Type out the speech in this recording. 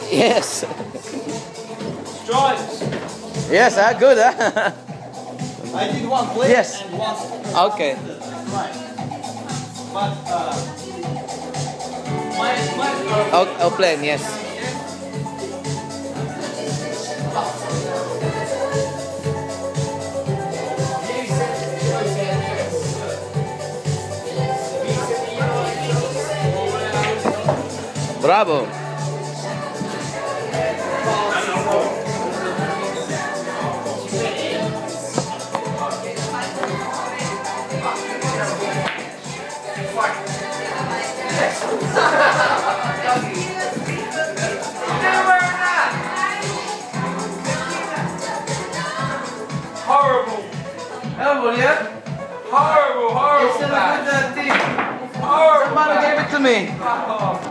Yes. Strikes. Yes, good, huh? I did one play Yes. and one. Okay. Right. But my I'll play him, yes. Bravo. horrible. Horrible, yeah? Horrible, horrible. It's still a good team. Horrible. Somebody gave it to me. Fuck off.